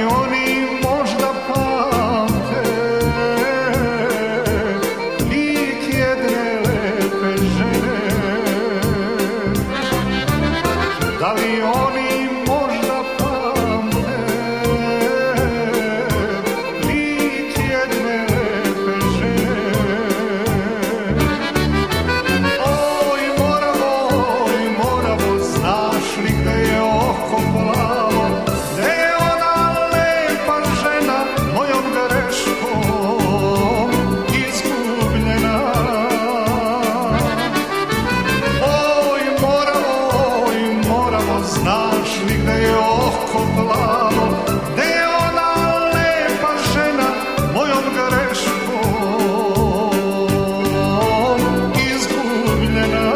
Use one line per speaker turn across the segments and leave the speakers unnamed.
oni možda pamte lik jedne lepe žene? Da li oni možda pamte lik jedne lepe žene? Oj Moravo, znaš li gde je oko plavo, gde je ona lepa žena mojom greškom izgubljena? Oj Moravo, znaš li gde je oko plavo, gde je ona lepa žena mojom greškom izgubljena?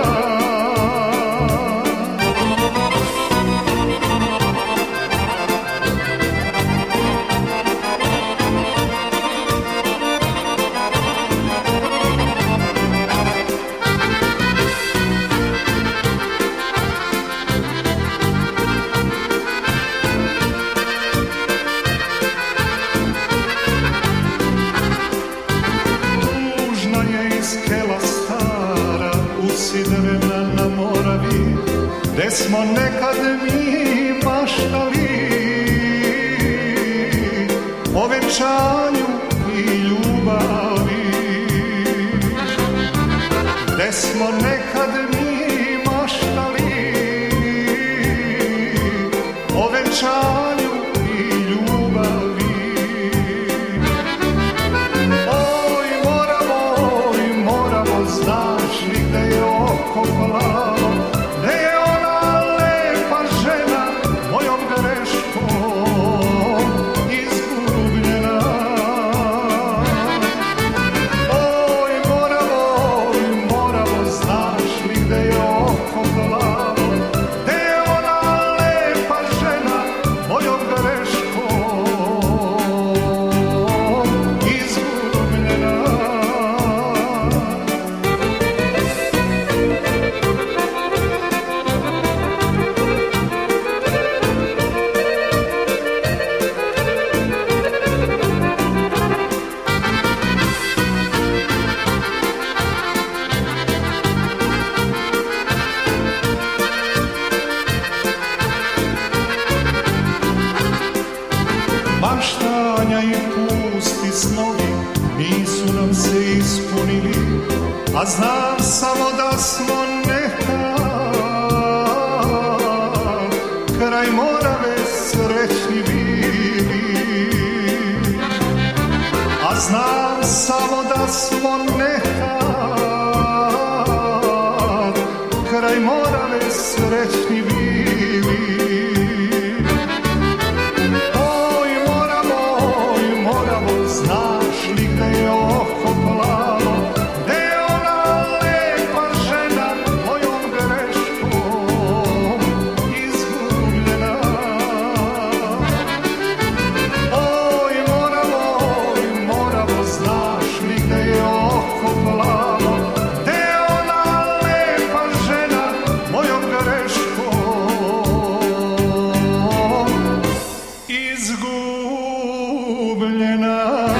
Skela stara usidrena na Moravi, gde smo nekad mi maštali o venčanju i ljubavi, gde smo nekad mi maštali o venčanju i ljubavi. Znaš li gde je oko plavo, gde je ona lepa žena mojom greškom izgubljena? Oj Moravo, znaš li gde je oko plavo, gde je ona lepa žena mojom greškom izgubljena? Maštanja i pusti snovi nisu nam se ispunili, a znam samo da smo nekad kraj Morave srećni bili. A znam samo da smo nekad kraj Morave srećni bili. Znaš li gde je oko plavo, gde je ona lepa žena mojom greškom izgubljena? Oj Moravo, znaš li gde je oko plavo, gde je ona lepa žena mojom greškom izgubljena?